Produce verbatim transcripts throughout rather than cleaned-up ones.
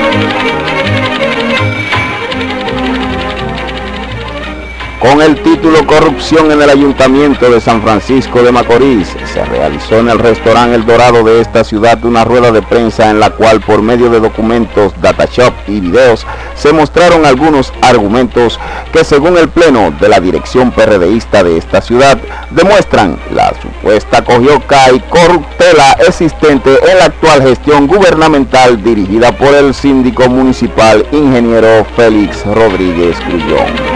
Con el título Corrupción en el Ayuntamiento de San Francisco de Macorís, se realizó en el restaurante El Dorado de esta ciudad una rueda de prensa en la cual, por medio de documentos, datashop y videos, se mostraron algunos argumentos que, según el pleno de la dirección PRDista de esta ciudad, demuestran la supuesta cogioca y corruptela existente en la actual gestión gubernamental dirigida por el síndico municipal ingeniero Félix Rodríguez Grullón.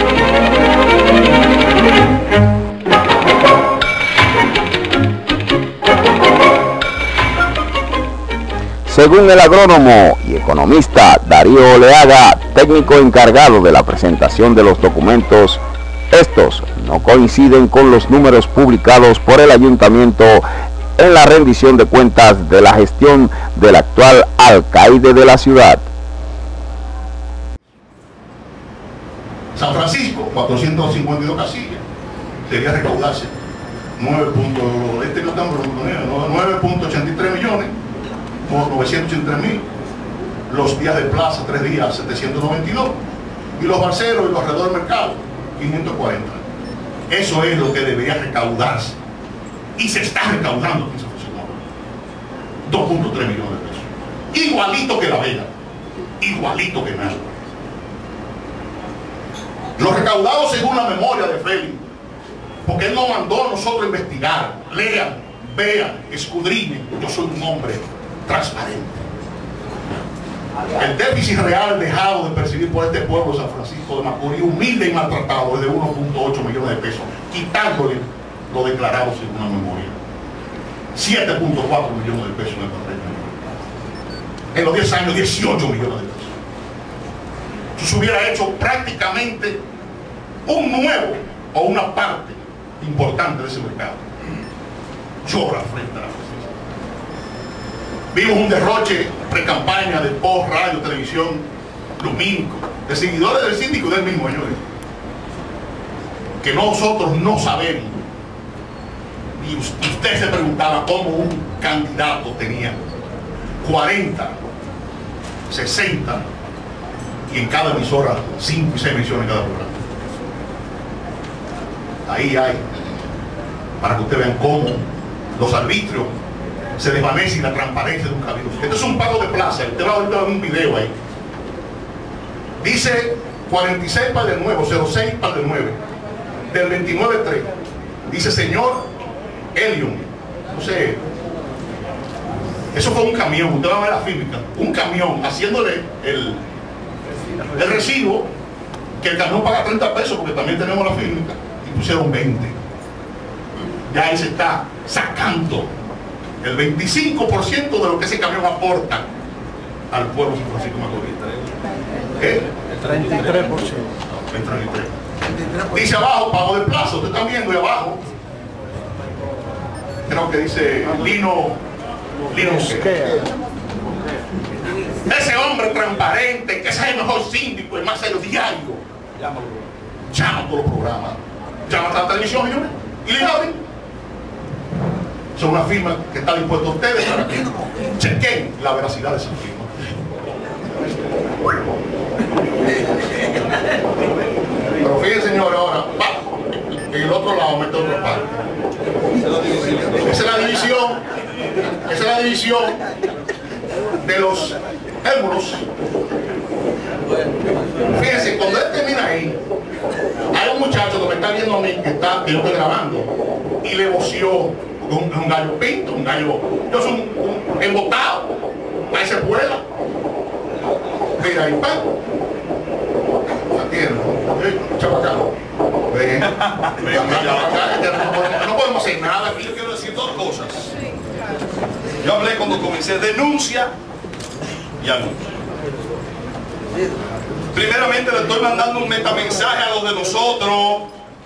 Según el agrónomo y economista Darío Oleaga, técnico encargado de la presentación de los documentos, estos no coinciden con los números publicados por el ayuntamiento en la rendición de cuentas de la gestión del actual alcaide de la ciudad. San Francisco, cuatrocientas cincuenta y dos casillas, debía recaudarse nueve punto ochenta y tres millones, novecientos ochenta y tres mil, los días de plaza, tres días, setecientos noventa y dos, y los barceros y los alrededor del mercado, quinientos cuarenta. Eso es lo que debería recaudarse, y se está recaudando en San Francisco, dos punto tres millones de pesos, igualito que La Vega, igualito que nada. Los recaudados según la memoria de Félix, porque él nos mandó a nosotros a investigar, lean, vean, escudriñen. Yo soy un hombre transparente. El déficit real dejado de percibir por este pueblo de San Francisco de Macorís, humilde y maltratado, es de uno punto ocho millones de pesos, quitándole lo declarado según la memoria. siete punto cuatro millones de pesos en el papel. En los diez años, dieciocho millones de pesos. Eso se hubiera hecho prácticamente un nuevo o una parte importante de ese mercado. Llora frente a la justicia. Vimos un derroche pre-campaña de post, radio, televisión, lumínico, de seguidores del síndico y del mismo, señores, que nosotros no sabemos. Y usted se preguntaba cómo un candidato tenía cuarenta, sesenta y en cada emisora cinco y seis emisiones en cada programa. Ahí hay, para que ustedes vean cómo los arbitrios se desvanecen y la transparencia de un cabildo. Esto es un pago de plaza, usted va a ver un video ahí. Dice cuarenta y seis para el nuevo, cero seis para el nueve, del veintinueve tres. Dice señor Elion, no sé, eso fue un camión, usted va a ver la física, un camión haciéndole el, el recibo, que el camión paga treinta pesos porque también tenemos la física, y pusieron veinte. Ya ahí se está sacando el veinticinco por ciento de lo que ese camión aporta al pueblo de San Francisco de Macorís. ¿Eh? El treinta y tres por ciento. El treinta y tres por ciento. Dice abajo, pago de plazo, ustedes están viendo ahí abajo. Creo que dice Lino, Lino ¿qué? Ese hombre transparente, que es el mejor síndico, el más serio diario. Llama a todos los programas. Llama a la televisión, señores, y le abren. Son una firma que está dispuesta a ustedes para que chequen la veracidad de esa firma. Pero fíjense, señor, ahora, va, en el otro lado mete otra parte. Esa es la división, esa es la división de los émulos. Fíjense, cuando él termina ahí, hay un muchacho que me está viendo a mí, que, está, que yo estoy grabando, y le voció. Un, un gallo pinto, un gallo, yo soy un, un embotado, ahí se vuela. Mira ahí, pan. Atiendo, chabacano. Ven, ven, no podemos hacer nada aquí. Yo quiero decir dos cosas. Yo hablé cuando comencé, denuncia y anuncio. Primeramente le estoy mandando un metamensaje a los de nosotros.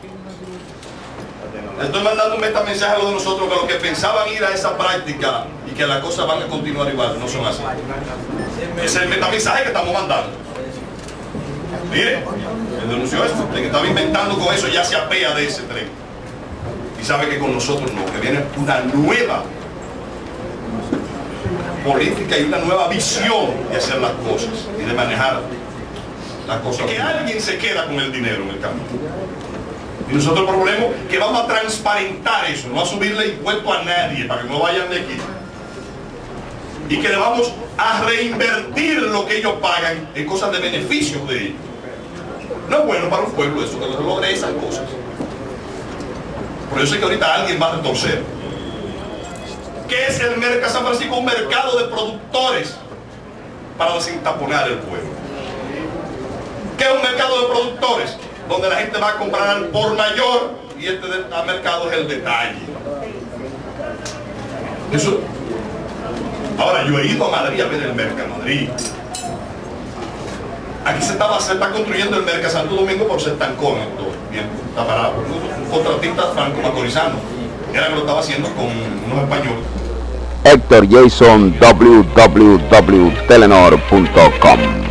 Le estoy mandando un metamensaje a los de nosotros que los que pensaban ir a esa práctica y que las cosas van a continuar igual, no son así. Ese es el metamensaje que estamos mandando. Mire, él denunció esto, el que estaba inventando con eso ya se apea de ese tren. Y sabe que con nosotros no, que viene una nueva política y una nueva visión de hacer las cosas y de manejar las cosas. Que alguien se queda con el dinero en el camino. Y nosotros proponemos que vamos a transparentar eso, no a subirle impuesto a nadie para que no vayan de aquí. Y que le vamos a reinvertir lo que ellos pagan en cosas de beneficios de ellos. No es bueno para un pueblo eso, que logre esas cosas. Por eso es que ahorita alguien va a retorcer. ¿Qué es el Merca San Francisco? Un mercado de productores para desintaponar el pueblo. ¿Qué es un mercado de productores? Donde la gente va a comprar al por mayor y este mercado es el detalle. Eso. Ahora, yo he ido a Madrid a ver el Merca Madrid. Aquí se, estaba, se está construyendo el Merca Santo Domingo por ser tan cómodo. Bien, está parado. Un contratista franco-macorizano. Era que lo estaba haciendo con unos españoles. Héctor Jason, w w w punto telenor punto com